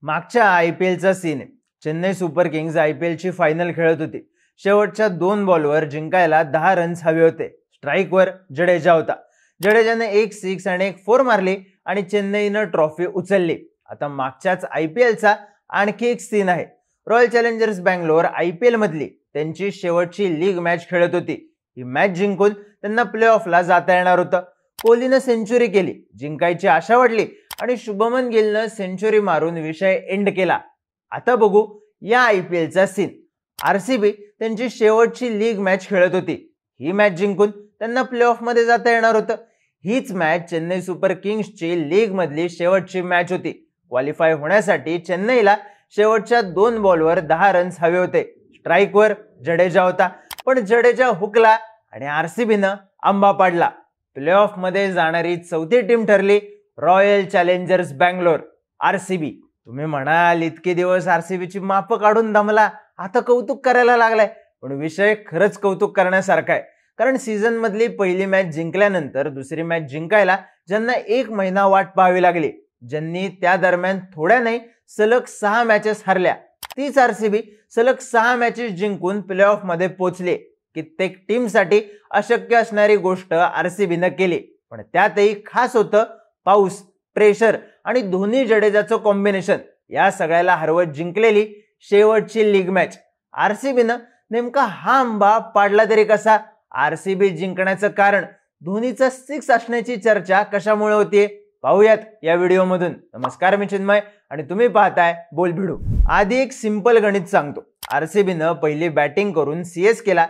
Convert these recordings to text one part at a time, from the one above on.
मागच्या आयपीएलचा सीन आहे. चेन्नई सुपर किंग्स आयपीएलची फायनल खेळत होती. शेवटच्या 2 बॉलवर जिंकायला 10 रन्स हवे होते. स्ट्राईकवर जडेजा होता. जडेजाने 1 6 आणि 1 4 मारली आणि चेन्नईनं ट्रॉफी उचलली. आता मागच्याच आयपीएलचा आणखी एक सीन आहे. रॉयल चॅलेंजर्स बँगलोर आयपीएल मधली त्यांची शेवटची लीग मॅच खेळत होती. ही मॅच जिंकून त्यांना प्ले ऑफला जाता येणार होतं. कोहलीनं सेंचुरी केली, जिंकायची आशा वाढली आणि शुभमन गिलनं सेंचुरी मारून विषय एंड केला. आता बघू या आयपीएलचा सीन. आरसीबी त्यांची शेवटची लीग मॅच खेळत होती. ही मॅच जिंकून त्यांना प्ले ऑफ मध्ये जाता येणार होतं. हीच मॅच चेन्नई सुपर किंग्सची लीग मधली शेवटची मॅच होती. क्वालिफाय होण्यासाठी चेन्नईला शेवटच्या 2 बॉलवर 10 रन्स हवे होते. स्ट्राईकवर जडेजा होता, पण जडेजा हुकला आणि आरसीबीनं आंबा पाडला. प्ले ऑफ मध्ये जाणारी चौथी टीम ठरली रॉयल चॅलेंजर्स बँगलोर, आरसीबी. तुम्ही म्हणाल इतके दिवस आरसीबीची माप काढून दमला, आता कौतुक करायला लागलाय. पण विषय खरंच कौतुक करण्यासारखा आहे. कारण सीझन मधली पहिली मॅच जिंकल्यानंतर दुसरी मॅच जिंकायला ज्यांना 1 महिना वाट पाहावी लागली, ज्यांनी त्या दरम्यान थोड्या नाही सलग 6 मॅचेस हरल्या, तीच आरसीबी सलग 6 मॅचेस जिंकून प्ले ऑफ मध्ये पोहोचले. कित्येक टीमसाठी अशक्य असणारी गोष्ट आरसीबीनं केली. पण त्यातही खास होतं पाऊस, प्रेशर आणि धोनी जडेजाचं कॉम्बिनेशन. या सगळ्याला हरवत जिंकलेली शेवटची लीग मॅच. आरसीबीनं नेमका हा आंबा पाडला तरी कसा? आरसीबी जिंकण्याचं कारण धोनीचा 6 असण्याची चर्चा कशामुळे होतीये पाहूयात या व्हिडिओमधून. नमस्कार, मी चिन्मय आणि तुम्ही पाहताय बोल भिडू. आधी एक सिंपल गणित सांगतो. आरसीबीनं पहिली बॅटिंग करून सीएसकेला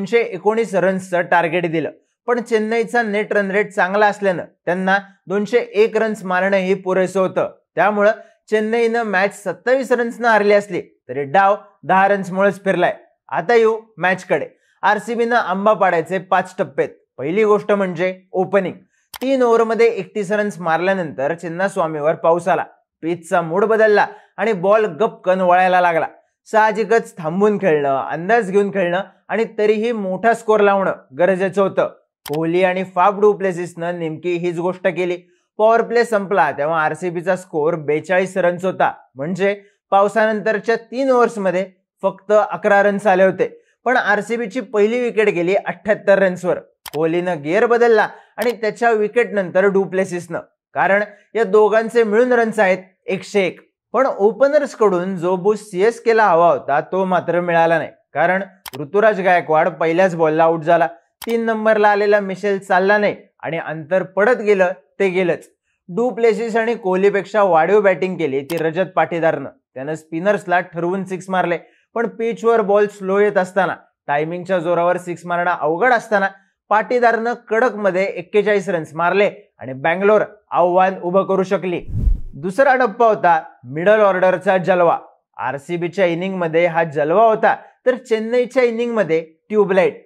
219 रन्सचं टार्गेट दिलं. पण चेन्नईचा नेट रन रेट चांगला असल्यानं त्यांना 201 रन्स मारणंही पुरेसं होतं. त्यामुळं चेन्नईनं मॅच 27 रन्सनं हरली असली तरी डाव 10 रन्समुळेच फिरलाय. आता येऊ मॅचकडे. आरसीबीनं आंबा पाडायचे 5 टप्पे. पहिली गोष्ट म्हणजे ओपनिंग. 3 ओव्हरमध्ये 31 रन्स मारल्यानंतर चिन्नास्वामीवर पाऊस आला. पिचचा मूड बदलला आणि बॉल गपकन वळायला लागला. साहजिकच थांबून खेळणं, अंदाज घेऊन खेळणं आणि तरीही मोठा स्कोर लावणं गरजेचं होतं. कोहली आणि फाफ डू प्लेसिसनं नेमकी हीच गोष्ट केली. पॉवर प्ले संपला तेव्हा आरसीबीचा स्कोर 42 रन्स होता. म्हणजे पावसानंतरच्या 3 ओव्हर्समध्ये फक्त 11 रन्स आले होते. पण आरसीबीची पहिली विकेट गेली 78 रन्सवर. कोहलीनं गिअर बदलला आणि त्याच्या विकेट नंतर डू प्लेसिसनं. कारण या दोघांचे मिळून रन्स आहेत 101. पण ओपनर्स कडून जो बूस्ट सीएसकेला हवा होता तो मात्र मिळाला नाही. कारण ऋतुराज गायकवाड पहिल्याच बॉलला आउट झाला. 3 नंबरला आलेला मिशेल चालला नाही आणि अंतर पडत गेलं ते गेलंच. डू प्लेसिस आणि कोहलीपेक्षा वाढीव बॅटिंग केली ती रजत पाटीदारनं. त्यानं स्पिनर्सला ठरवून 6 मारले. पण पिचवर बॉल स्लो येत असताना, टायमिंगच्या जोरावर 6 मारणं अवघड असताना पाटीदारनं कडक मध्ये 41 रन्स मारले आणि बँगलोर आव्हान उभं करू शकली. दुसरा टप्पा होता मिडल ऑर्डरचा जलवा. आरसीबीच्या इनिंग मध्ये हा जलवा होता, तर चेन्नईच्या इनिंग मध्ये ट्यूबलाइट.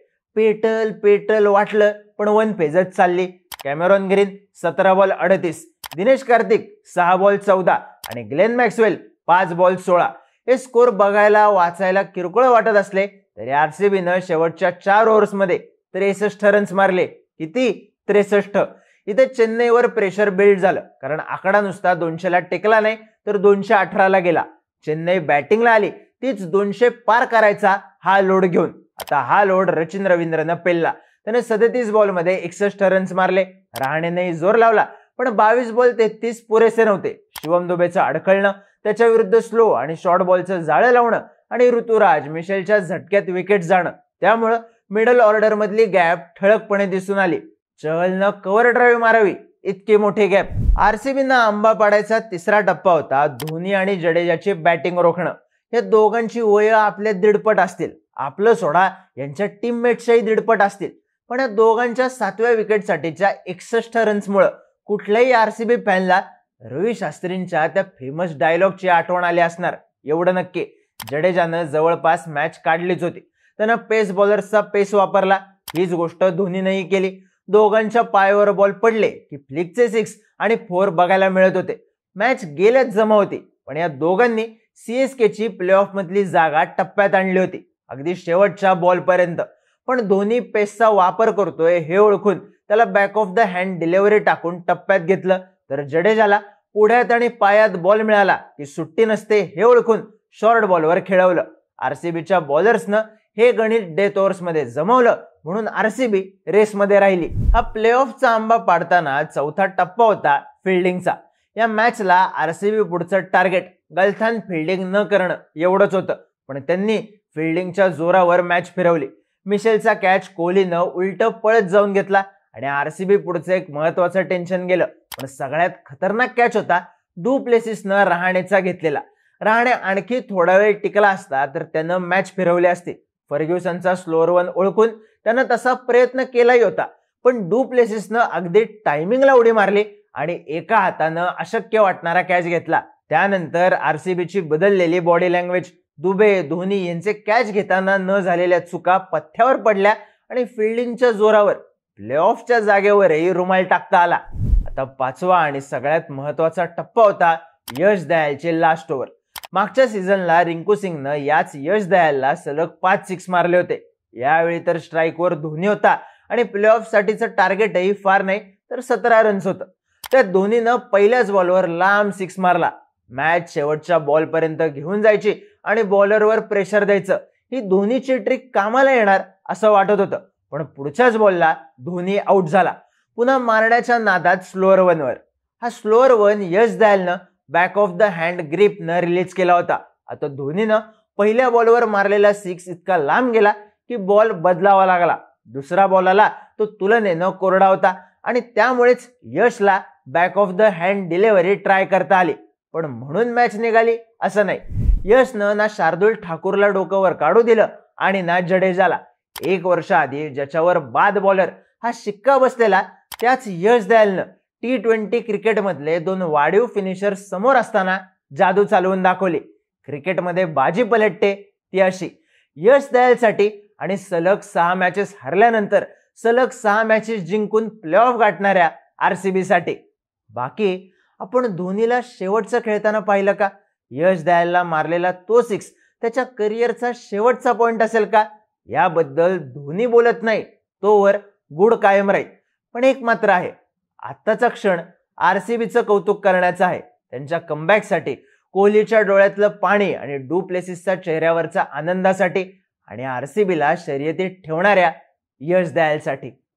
पेटल वाटलं पण 1 पेजच चालली. Cameron Green 17 ball 38, Dinesh Karthik 6 ball 14 आणि ग्लेन मॅक्सवेल 5 बॉल 16. हे स्कोर बघायला वाचायला किरकोळ वाटत असले तरी आरसीबीनं शेवटच्या 4 ओव्हर्समध्ये 63 रन्स मारले. किती? 63. इथे चेन्नईवर प्रेशर बिल्ड झालं. कारण आकडा नुसता 200ला टेकला नाही तर 218ला गेला. चेन्नई बॅटिंगला आली, तीच 200 पार करायचा हा लोड घेऊन. आता हा लोड रचिन रवींद्रनं पेलला. त्याने 37 बॉलमध्ये 61 रन्स मारले. रहाणेनेही जोर लावला पण 22 बॉल 33 पुरेसे नव्हते. शिवम दुबेचं अडखळणं, त्याच्या विरुद्ध स्लो आणि शॉर्ट बॉलचं जाळं लावणं आणि ऋतुराज मिशेलच्या झटक्यात विकेट जाणं, त्यामुळं मिडल ऑर्डर मधली गॅप ठळकपणे दिसून आली. चहलनं कव्हर ड्राईव्ह मारावी इतकी मोठी गॅप. आरसीबीनं आंबा पाडायचा तिसरा टप्पा होता धोनी आणि जडेजाची बॅटिंग रोखणं. या दोघांची वय आपल्या दीडपट असतील. आपलं सोडा, यांच्या टीममेटच्याही दीडपट असतील. पण या दोघांच्या 7व्या विकेटसाठीच्या 61 रन्समुळे कुठल्याही आरसीबी फॅनला रवी शास्त्रींच्या त्या फेमस डायलॉगची आठवण आली असणार एवढं नक्की. जडेजानं जवळपास मॅच काढलीच होती. त्यानं पेस बॉलर्सचा पेस वापरला. हीच गोष्ट धोनीनंही केली. दोघांच्या पायावर बॉल पडले की फ्लिकचे 6 आणि 4 बघायला मिळत होते. मॅच गेल्याच जमा होती. पण या दोघांनी सीएसकेची प्ले ऑफ मधली जागा टप्प्यात आणली होती, अगदी शेवटच्या बॉल पर्यंत. पण धोनी पेसचा वापर करतोय हे ओळखून त्याला back of the hand delivery टाकून टप्प्यात घेतलं. तर जडेजाला पुढ्यात आणि पायात बॉल मिळाला की सुट्टी नसते हे ओळखून शॉर्ट बॉलवर खेळवलं. आरसीबीच्या बॉलर्सनं हे गणित डेथ ओव्हर्स मध्ये जमवलं म्हणून आरसीबी रेसमध्ये राहिली. हा प्लेऑफचा आंबा पाडताना चौथा टप्पा होता फिल्डिंगचा. या मॅचला आरसीबी पुढचं टार्गेट गलथान फिल्डिंग न करणं एवढंच होतं, पण त्यांनी फिल्डिंगच्या जोरावर मॅच फिरवली. मिशेलचा कॅच कोहलीनं उलट पळत जाऊन घेतला आणि आरसीबी पुढचं एक महत्वाचं टेन्शन गेलं. पण सगळ्यात खतरनाक कॅच होता डू प्लेसिसनं रहाणेचा घेतलेला. रहाणे आणखी थोडा वेळ टिकला असता तर त्यानं मॅच फिरवली असती. फर्ग्युसनचा स्लोअर वन ओळखून त्यानं तसा प्रयत्न केलाही होता, पण डू प्लेसिसनं अगदी टायमिंगला उडी मारली आणि एका हातानं अशक्य वाटणारा कॅच घेतला. त्यानंतर आरसीबीची बदललेली बॉडी लँग्वेज, दुबे, धोनी यांचे कॅच घेताना न झालेल्या चुका पथ्यावर पडल्या आणि फिल्डिंगच्या जोरावर प्लेऑफच्या जागेवरही रुमाल टाकता आला. आता पाचवा आणि सगळ्यात महत्वाचा टप्पा होता यश दयालचे लास्ट ओव्हर. मागच्या सीझनला रिंकू सिंगनं याच यश दयालला सलग 5 सिक्स मारले होते. यावेळी तर स्ट्राईकवर धोनी होता आणि प्लेऑफ साठीचं टार्गेटही फार नाही तर 17 रन्स होतं. त्यात धोनीनं पहिल्याच बॉलवर लांब सिक्स मारला. मॅच शेवटच्या बॉलपर्यंत घेऊन जायची आणि बॉलरवर प्रेशर द्यायचं, ही धोनीची ट्रिक कामाला येणार असं वाटत होतं. पण पुढच्याच बॉलला धोनी आउट झाला, पुन्हा मारण्याच्या नादात स्लोअर वनवर. हा स्लोअर वन यश दयालनं बॅक ऑफ द हँड ग्रिपनं रिलीज केला होता. आता धोनीनं पहिल्या बॉलवर मारलेला सिक्स इतका लांब गेला की बॉल बदलावा लागला. दुसरा बॉल आला तो तुलनेनं कोरडा होता आणि त्यामुळेच यशला back of the hand delivery try करता आली. पण म्हणून मॅच निघाली असं नाही. यशनं ना शार्दुल ठाकूरला डोकंवर काढू दिलं आणि ना जडेजाला. 1 वर्ष आधी ज्याच्यावर बाद बॉलर हा शिक्का बसलेला त्याच यश दयालनं T20 क्रिकेटमधले 2 वाढीव फिनिशर समोर असताना जादू चालवून दाखवली. क्रिकेटमध्ये बाजी पलटते ती अशी. यश दयालसाठी आणि सलग 6 मॅचेस हरल्यानंतर सलग 6 मॅचेस जिंकून प्लेऑफ गाठणाऱ्या आरसीबी साठी. बाकी आपण धोनीला शेवटचं खेळताना पाहिलं का? यश दयालला मारलेला तो सिक्स त्याच्या करिअरचा शेवटचा पॉइंट असेल का? याबद्दल धोनी बोलत नाही, तोवर गुड कायम राहील. पण एक मात्र आहे, आत्ताचा क्षण आरसीबीचं कौतुक करण्याचा आहे. त्यांच्या कमबॅकसाठी, कोहलीच्या डोळ्यातलं पाणी आणि डू प्लेसिसच्या चेहऱ्यावरच्या आनंदासाठी आणि आरसीबीला शर्यतीत ठेवणाऱ्या यश दयालसाठी.